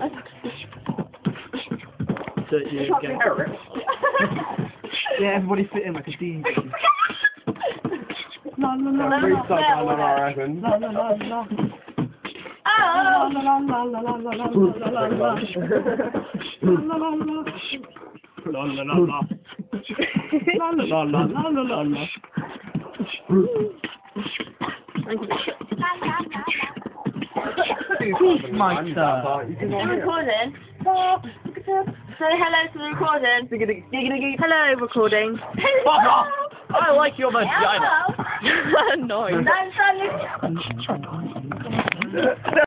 So you get yeah, everybody fit in like a DJ. La la la la la la la la. Oh! La la la la la la la la la la. La la la. La la la la. La la la la la la la. Mike, I'm recording. Say hello to the recording. Hello, recording. I like your vagina. Hello. Noise. No,